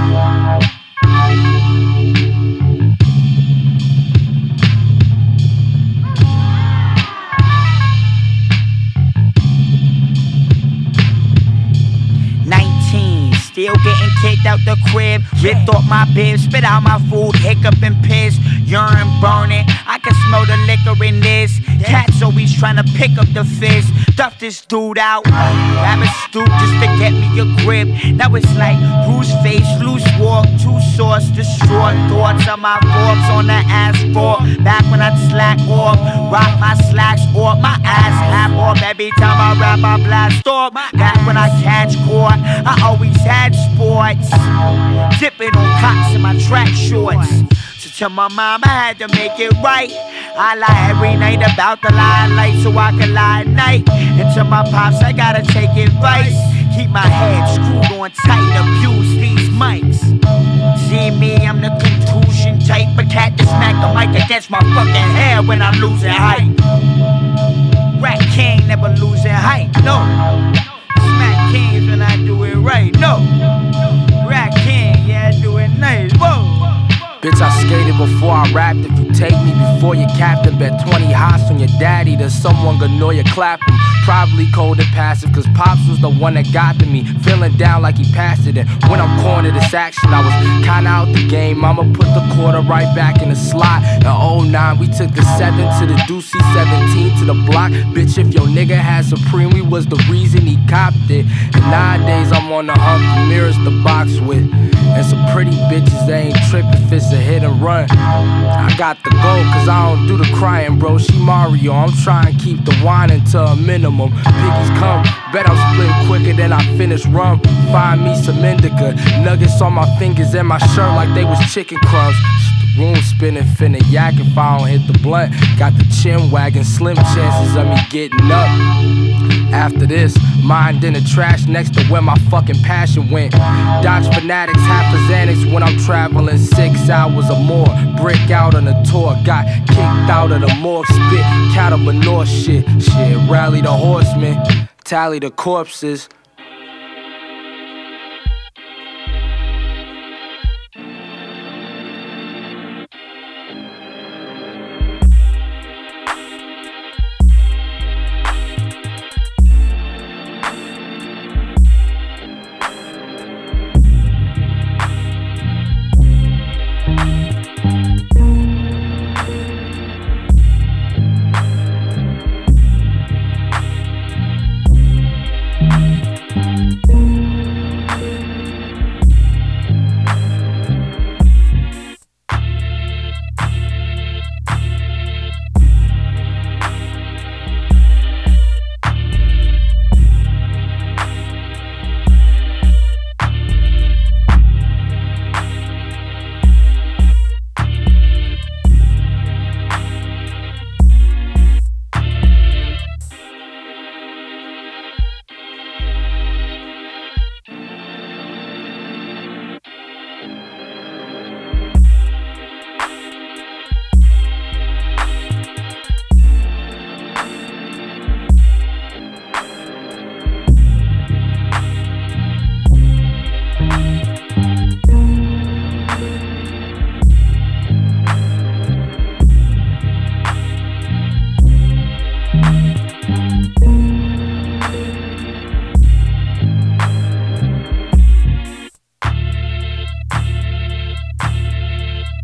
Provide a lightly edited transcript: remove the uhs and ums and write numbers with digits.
Still getting kicked out the crib. Ripped off my bib, spit out my food, hiccup and piss. Urine burning, I can smell the liquor in this. Cats always trying to pick up the fish. Duff this dude out, grab a stoop just to get me a grip. Now it's like bruised face, loose walk, two sauce, distraught thoughts of my corpse on the asphalt. Back when I'd slack off, rock my slacks off, my ass half off. Every time I rap, I blast off. Back when I catch court, I always had sports, dipping on cops in my track shorts. So to my mom I had to make it right. I lie every night about the limelight so I can lie at night. And to my pops I gotta take advice. Keep my head screwed on tight, abuse these mics. See me, I'm the contusion type, a cat that smack the mic against my fucking head when I'm losing height. Rat king never losing height, no. Smack kings when I do it right, no. Rat king, yeah, I do it nice, whoa. Bitch, I skated before I rapped. If you take me before your captain, bet 20 hots on your daddy. There's someone gonna know you clap him. Probably cold and passive, cause Pops was the one that got to me. Feeling down like he passed it. And when I'm cornered, this action, I was kinda out the game. I'ma put the quarter right back in the slot. In 09, we took the 7 to the Deucey, 17 to the block. Bitch, if your nigga had Supreme, we was the reason he copped it. And nowadays, I'm on the hunt for mirrors to box with. And some pretty bitches, they ain't tripping if it's a hit and run. I got the goal, cause I don't do the crying, bro. She Mario, I'm trying to keep the whining to a minimum. Piggies come, bet I'm splitting quicker than I finish rum. Find me some indica, nuggets on my fingers and my shirt like they was chicken crumbs. The room spinning, finna yak if I don't hit the blunt. Got the chin wagging, slim chances of me getting up. After this, mind in the trash next to where my fucking passion went. Dodge fanatics, half a Xanax when I'm traveling 6 hours or more. Brick out on a tour, got kicked out of the morgue. Spit cattle manure shit, rally the horsemen, tally the corpses.